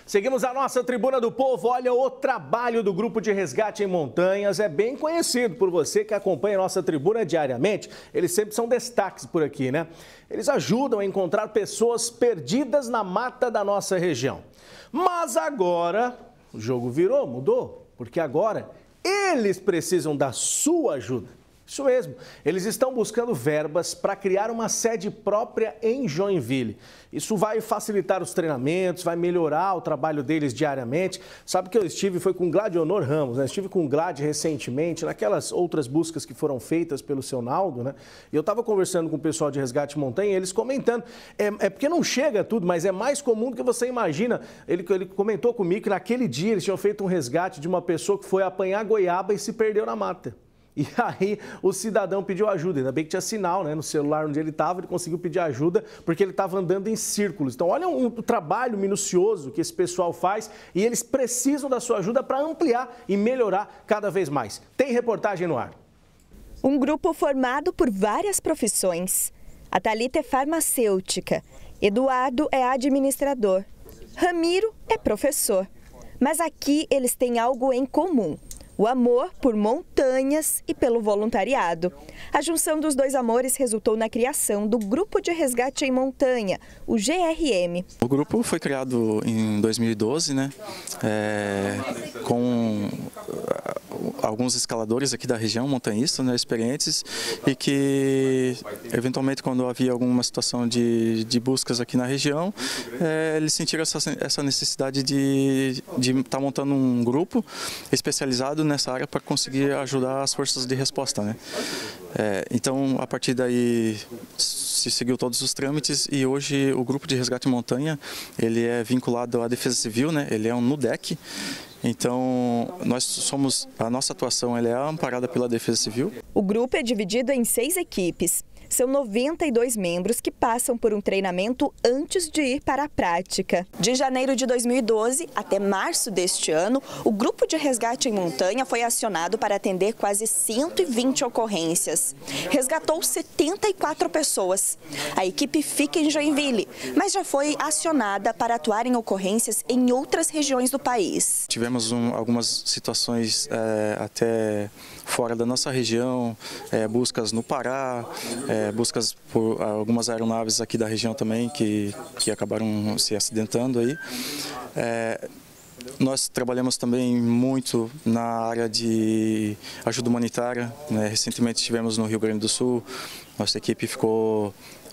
Seguimos a nossa Tribuna do Povo. Olha, o trabalho do Grupo de Resgate em Montanhas é bem conhecido por você que acompanha a nossa tribuna diariamente. Eles sempre são destaques por aqui, né? Eles ajudam a encontrar pessoas perdidas na mata da nossa região. Mas agora o jogo virou, mudou, porque agora eles precisam da sua ajuda. Isso mesmo, eles estão buscando verbas para criar uma sede própria em Joinville. Isso vai facilitar os treinamentos, vai melhorar o trabalho deles diariamente. Sabe que eu foi com Gladionor Ramos, né? Estive com o Glad recentemente, naquelas outras buscas que foram feitas pelo seu Naldo, né? E eu estava conversando com o pessoal de Resgate Montanha e eles comentando, porque não chega tudo, mas é mais comum do que você imagina. Ele comentou comigo que naquele dia eles tinham feito um resgate de uma pessoa que foi apanhar goiaba e se perdeu na mata. E aí o cidadão pediu ajuda, ainda bem que tinha sinal, né, no celular onde ele estava, ele conseguiu pedir ajuda porque ele estava andando em círculos. Então olha o trabalho minucioso que esse pessoal faz e eles precisam da sua ajuda para ampliar e melhorar cada vez mais. Tem reportagem no ar. Um grupo formado por várias profissões. A Thalita é farmacêutica, Eduardo é administrador, Ramiro é professor. Mas aqui eles têm algo em comum. O amor por montanhas e pelo voluntariado. A junção dos dois amores resultou na criação do Grupo de Resgate em Montanha, o GRM. O grupo foi criado em 2012, né? Com alguns escaladores aqui da região, montanhistas, né, experientes, e que, eventualmente, quando havia alguma situação de buscas aqui na região, eles sentiram essa necessidade de estar montando um grupo especializado nessa área para conseguir ajudar as forças de resposta, né? Então, a partir daí, se seguiu todos os trâmites e hoje o Grupo de Resgate em Montanha, ele é vinculado à Defesa Civil, né? Ele é um NUDEC. Então, a nossa atuação ela é amparada pela Defesa Civil. O grupo é dividido em 6 equipes. São 92 membros que passam por um treinamento antes de ir para a prática. De janeiro de 2012 até março deste ano, o Grupo de Resgate em Montanha foi acionado para atender quase 120 ocorrências. Resgatou 74 pessoas. A equipe fica em Joinville, mas já foi acionada para atuar em ocorrências em outras regiões do país. Tivemos algumas situações até fora da nossa região, buscas no Pará, buscas por algumas aeronaves aqui da região também que acabaram se acidentando aí. Nós trabalhamos também muito na área de ajuda humanitária, né? Recentemente estivemos no Rio Grande do Sul, nossa equipe ficou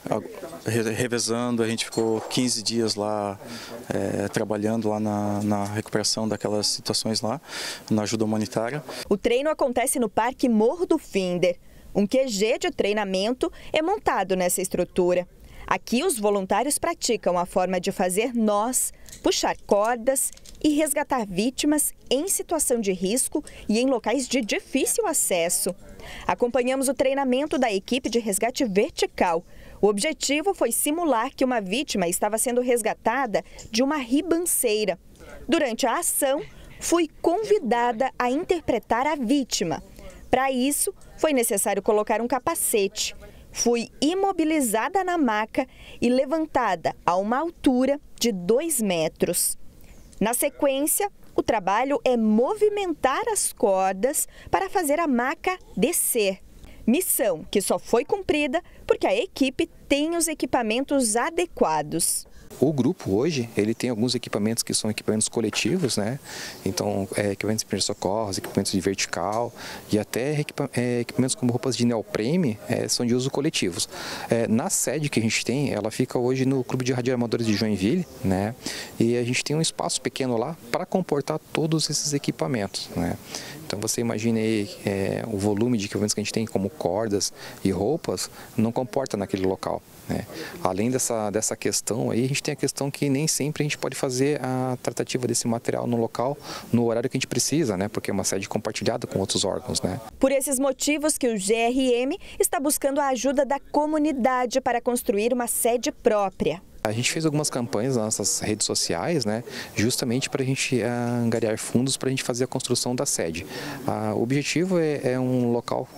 revezando, a gente ficou 15 dias lá trabalhando lá na recuperação daquelas situações lá, na ajuda humanitária. O treino acontece no Parque Morro do Finder. Um QG de treinamento é montado nessa estrutura. Aqui os voluntários praticam a forma de fazer nós, puxar cordas e resgatar vítimas em situação de risco e em locais de difícil acesso. Acompanhamos o treinamento da equipe de resgate vertical. O objetivo foi simular que uma vítima estava sendo resgatada de uma ribanceira. Durante a ação, fui convidada a interpretar a vítima. Para isso, foi necessário colocar um capacete. Fui imobilizada na maca e levantada a uma altura de 2 metros. Na sequência, o trabalho é movimentar as cordas para fazer a maca descer. Missão que só foi cumprida porque a equipe tem os equipamentos adequados. O grupo hoje, ele tem alguns equipamentos que são equipamentos coletivos, né? Então, equipamentos de primeiros socorros, equipamentos de vertical e até equipamentos como roupas de neoprene são de uso coletivos. Na sede que a gente tem, ela fica hoje no Clube de Radioamadores de Joinville, né? E a gente tem um espaço pequeno lá para comportar todos esses equipamentos, né? Então você imagine aí o volume de equipamentos que a gente tem, como cordas e roupas, não comporta naquele local, né? Além dessa questão aí, a gente tem a questão que nem sempre a gente pode fazer a tratativa desse material no local, no horário que a gente precisa, né? Porque é uma sede compartilhada com outros órgãos, né? Por esses motivos que o GRM está buscando a ajuda da comunidade para construir uma sede própria. A gente fez algumas campanhas nas nossas redes sociais, né, justamente para a gente angariar fundos para a gente fazer a construção da sede. O objetivo é um local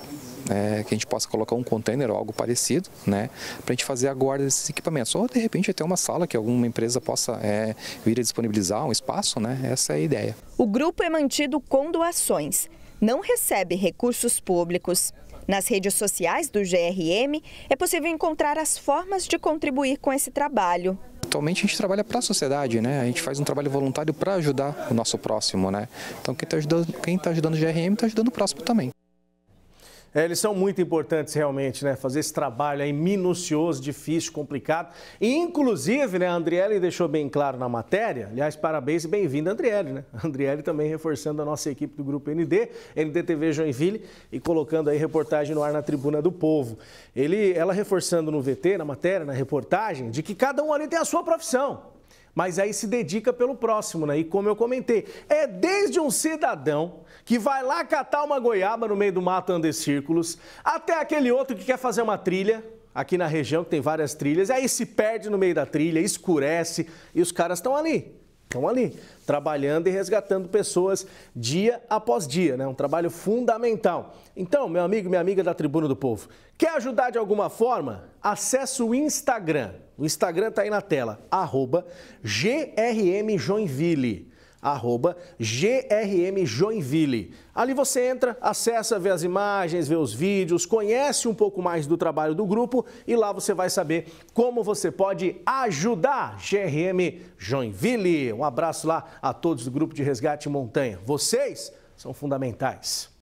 que a gente possa colocar um container ou algo parecido, né, para a gente fazer a guarda desses equipamentos. Ou de repente até uma sala que alguma empresa possa vir a disponibilizar um espaço, né, essa é a ideia. O grupo é mantido com doações, não recebe recursos públicos. Nas redes sociais do GRM é possível encontrar as formas de contribuir com esse trabalho. Atualmente a gente trabalha para a sociedade, né? A gente faz um trabalho voluntário para ajudar o nosso próximo, né? Então quem está ajudando o GRM está ajudando o próximo também. Eles são muito importantes realmente, né? Fazer esse trabalho aí minucioso, difícil, complicado. E, inclusive, né, a Andriele deixou bem claro na matéria. Aliás, parabéns e bem-vinda, Andriele, né? A Andriele também reforçando a nossa equipe do Grupo NDTV Joinville e colocando aí reportagem no ar na Tribuna do Povo. Ela reforçando no VT, na matéria, na reportagem, de que cada um ali tem a sua profissão. Mas aí se dedica pelo próximo, né? E como eu comentei, é desde um cidadão que vai lá catar uma goiaba no meio do mato andando em círculos, até aquele outro que quer fazer uma trilha, aqui na região que tem várias trilhas, e aí se perde no meio da trilha, escurece, e os caras estão ali, trabalhando e resgatando pessoas dia após dia, né? Um trabalho fundamental. Então, meu amigo e minha amiga da Tribuna do Povo, quer ajudar de alguma forma? Acesse o Instagram. O Instagram está aí na tela, @GRMJoinville. @GRMJoinville. Ali você entra, acessa, vê as imagens, vê os vídeos, conhece um pouco mais do trabalho do grupo e lá você vai saber como você pode ajudar GRM Joinville. Um abraço lá a todos do Grupo de Resgate Montanha. Vocês são fundamentais.